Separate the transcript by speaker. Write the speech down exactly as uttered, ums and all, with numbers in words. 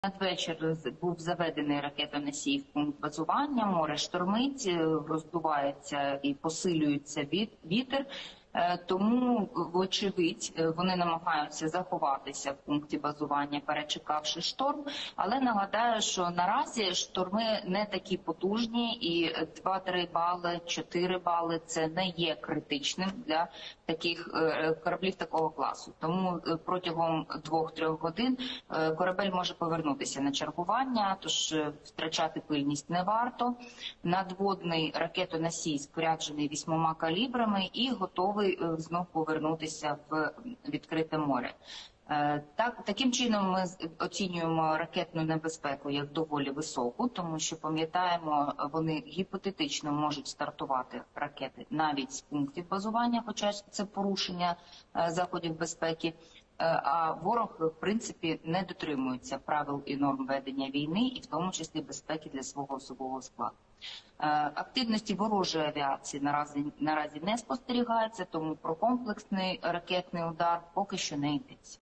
Speaker 1: Надвечір був заведений ракетоносій в пункт базування, море штормить, роздувається і посилюється вітер. Тому, вочевидь, вони намагаються заховатися в пункті базування, перечекавши шторм. Але нагадаю, що наразі шторми не такі потужні, і два-три бали, чотири бали – це не є критичним для таких кораблів такого класу. Тому протягом двох-трьох годин корабель може повернутися на чергування, тож втрачати пильність не варто. Надводний ракетоносій споряджений вісьмома калібрами і готовий знов повернутися в відкрите море. Так, таким чином ми оцінюємо ракетну небезпеку як доволі високу, тому що, пам'ятаємо, вони гіпотетично можуть стартувати ракети навіть з пунктів базування, хоча це порушення заходів безпеки. А ворог, в принципі, не дотримується правил і норм ведення війни, і в тому числі безпеки для свого особового складу. Активності ворожої авіації наразі, наразі не спостерігається, тому про комплексний ракетний удар поки що не йдеться.